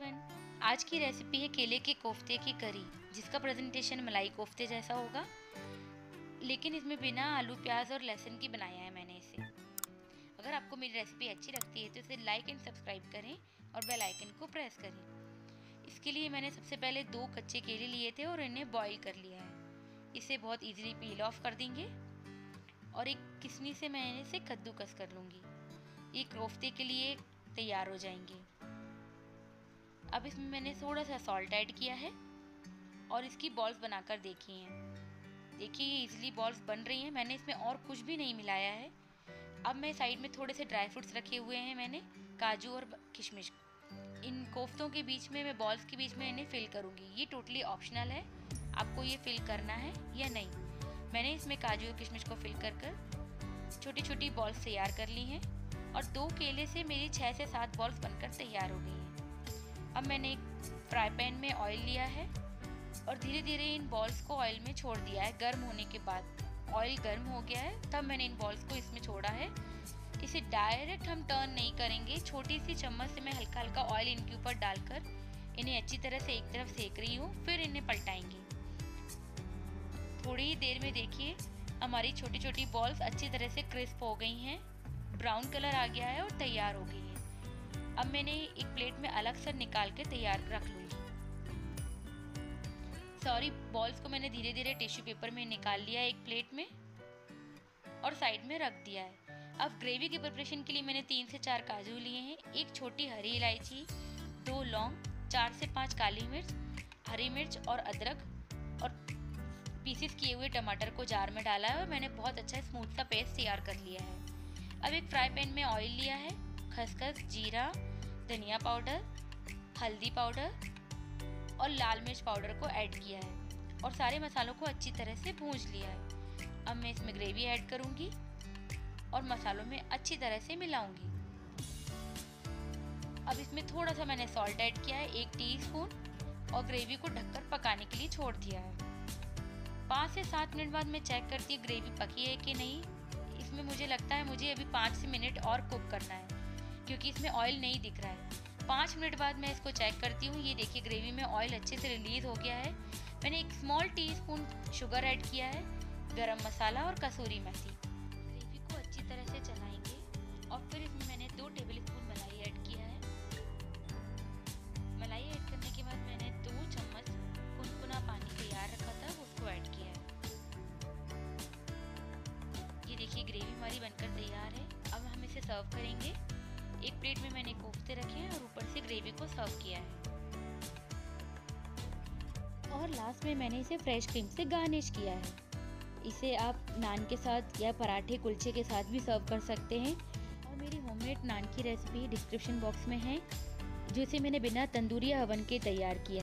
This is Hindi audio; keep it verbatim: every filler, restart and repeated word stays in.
एवरीवन, आज की रेसिपी है केले के कोफ्ते की करी, जिसका प्रेजेंटेशन मलाई कोफ्ते जैसा होगा, लेकिन इसमें बिना आलू प्याज और लहसुन की बनाया है मैंने इसे। अगर आपको मेरी रेसिपी अच्छी लगती है तो इसे लाइक एंड सब्सक्राइब करें और बेल आइकन को प्रेस करें। इसके लिए मैंने सबसे पहले दो कच्चे केले लिए थे और इन्हें बॉईल कर लिया है। इसे बहुत इजीली पील ऑफ कर देंगे और एक किसनी से मैं इसे कद्दूकस कर लूँगी। ये कोफ्ते के लिए तैयार हो जाएंगे। अब इसमें मैंने थोड़ा सा सॉल्ट ऐड किया है और इसकी बॉल्स बनाकर देखी हैं। देखिए ये इजीली बॉल्स बन रही हैं। मैंने इसमें और कुछ भी नहीं मिलाया है। अब मैं साइड में थोड़े से ड्राई फ्रूट्स रखे हुए हैं, मैंने काजू और किशमिश। इन कोफ्तों के बीच में मैं बॉल्स के बीच में इन्हें फिल करूँगी। ये टोटली ऑप्शनल है, आपको ये फिल करना है या नहीं। मैंने इसमें काजू और किशमिश को फिल कर कर छोटी छोटी बॉल्स तैयार कर ली हैं और दो केले से मेरी छः से सात बॉल्स बनकर तैयार हो गई हैं। अब मैंने एक फ्राई पैन में ऑयल लिया है और धीरे धीरे इन बॉल्स को ऑयल में छोड़ दिया है। गर्म होने के बाद ऑयल गर्म हो गया है, तब मैंने इन बॉल्स को इसमें छोड़ा है। इसे डायरेक्ट हम टर्न नहीं करेंगे, छोटी सी चम्मच से मैं हल्का हल्का ऑयल इनके ऊपर डालकर इन्हें अच्छी तरह से एक तरफ सेक रही हूँ, फिर इन्हें पलटाएंगे। थोड़ी ही देर में देखिए हमारी छोटी छोटी बॉल्स अच्छी तरह से क्रिस्प हो गई हैं, ब्राउन कलर आ गया है और तैयार हो गई है। अब मैंने एक प्लेट में अलग से निकाल के तैयार रख लूँगी। सॉरी, बॉल्स को मैंने धीरे धीरे टिश्यू पेपर में निकाल लिया एक प्लेट में और साइड में रख दिया है। अब ग्रेवी के प्रिपरेशन के लिए मैंने तीन से चार काजू लिए हैं, एक छोटी हरी इलायची, दो लौंग, चार से पाँच काली मिर्च, हरी मिर्च और अदरक और पीसेस किए हुए टमाटर को जार में डाला है और मैंने बहुत अच्छा स्मूथ सा पेस्ट तैयार कर लिया है। अब एक फ्राई पैन में ऑयल लिया है, खसखस, जीरा, धनिया पाउडर, हल्दी पाउडर और लाल मिर्च पाउडर को ऐड किया है और सारे मसालों को अच्छी तरह से भूंज लिया है। अब मैं इसमें ग्रेवी ऐड करूंगी और मसालों में अच्छी तरह से मिलाऊंगी। अब इसमें थोड़ा सा मैंने सॉल्ट ऐड किया है, एक टीस्पून, और ग्रेवी को ढककर पकाने के लिए छोड़ दिया है। पाँच से सात मिनट बाद मैं चेक करती हूँ ग्रेवी पकी है कि नहीं। इसमें मुझे लगता है मुझे अभी पाँच से मिनट और कुक करना है, क्योंकि इसमें ऑयल नहीं दिख रहा है। पाँच मिनट बाद मैं इसको चेक करती हूँ। ये देखिए ग्रेवी में ऑयल अच्छे से रिलीज हो गया है। मैंने एक स्मॉल टीस्पून शुगर ऐड किया है, गरम मसाला और कसूरी मेथी। ग्रेवी को अच्छी तरह से चलाएंगे और फिर इसमें मैंने दो टेबल स्पून मलाई ऐड किया है। मलाई ऐड करने के बाद मैंने दो चम्मच गुनगुना पानी तैयार रखा था, उसको ऐड किया है। ये देखिए ग्रेवी हमारी बनकर तैयार है। अब हम इसे सर्व करेंगे। एक प्लेट में मैंने कोफ्ते रखे हैं और ऊपर से ग्रेवी को सर्व किया है और लास्ट में मैंने इसे फ्रेश क्रीम से गार्निश किया है। इसे आप नान के साथ या पराठे कुलचे के साथ भी सर्व कर सकते हैं। और मेरी होममेड नान की रेसिपी डिस्क्रिप्शन बॉक्स में है, जिसे मैंने बिना तंदूरी या ओवन के तैयार किया।